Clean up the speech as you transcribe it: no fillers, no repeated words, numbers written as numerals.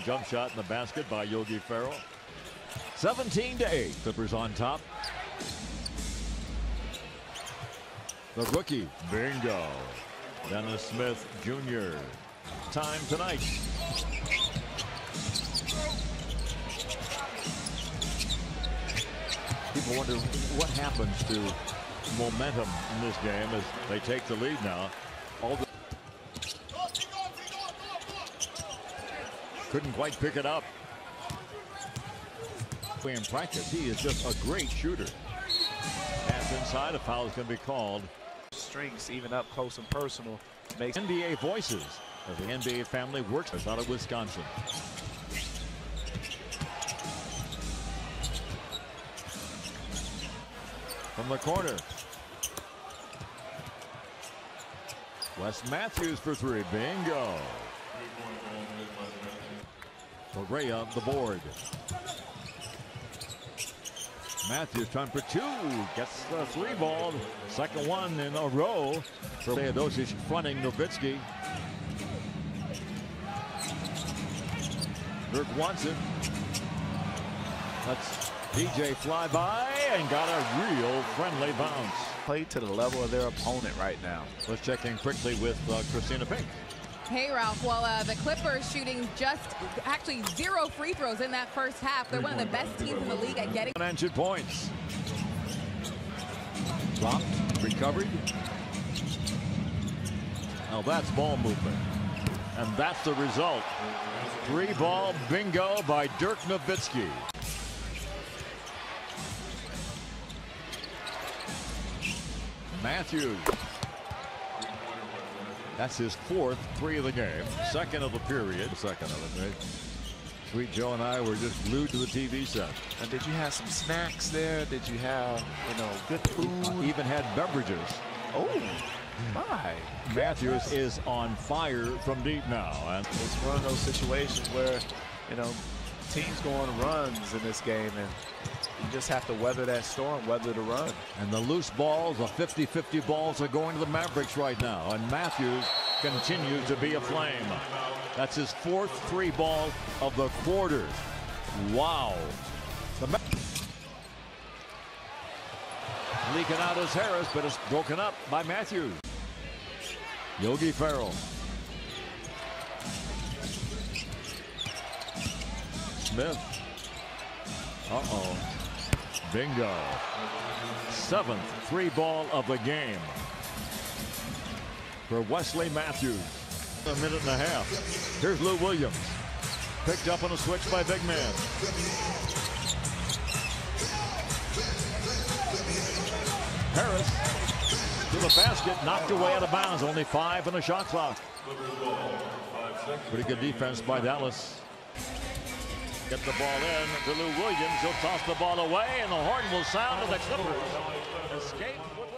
jump shot in the basket by Yogi Ferrell. 17-8. Clippers on top. The rookie, bingo. Dennis Smith Jr. Time tonight. People wonder what happens to momentum in this game as they take the lead now. Couldn't quite pick it up. In practice, he is just a great shooter. Pass inside, a foul is going to be called. Strengths, even up close and personal, makes NBA voices as the NBA family works out of Wisconsin. From the corner, Wes Matthews for three. Bingo. Correa the board. Matthews trying for two. Gets the three ball. Second one in a row for Teodosic fronting Nowitzki. Dirk wants it. Let's DJ fly by and got a real friendly bounce. Play to the level of their opponent right now. Let's check in quickly with Christina Pink. Hey, Ralph. Well, the Clippers shooting actually 0 free throws in that first half. They're one of the best teams in the league at getting unanswered points. Dropped, recovered. Now that's ball movement. And that's the result. 3-ball bingo by Dirk Nowitzki. Matthews. That's his fourth three of the game. Second of the period. Second of it, right? Sweet Joe and I were just glued to the TV set. And did you have some snacks there? Did you have, good food? Even had beverages. Oh, my. Matthews is on fire from deep now. And it's one of those situations where, teams go on runs in this game, and you just have to weather that storm, weather the run. And the loose balls, the 50-50 balls are going to the Mavericks right now. And Matthews continues to be a flame. That's his fourth 3-ball of the quarter. Wow. Leaking out is Harris, but it's broken up by Matthews. Yogi Ferrell. Smith. Uh-oh. Bingo. 7th 3-ball of the game for Wesley Matthews. A minute and a half. Here's Lou Williams. Picked up on a switch by big man. Harris to the basket, knocked away out of bounds. Only 5 in the shot clock. Pretty good defense by Dallas. Get the ball in to Lou Williams. He'll toss the ball away, and the horn will sound, and the Clippers escape with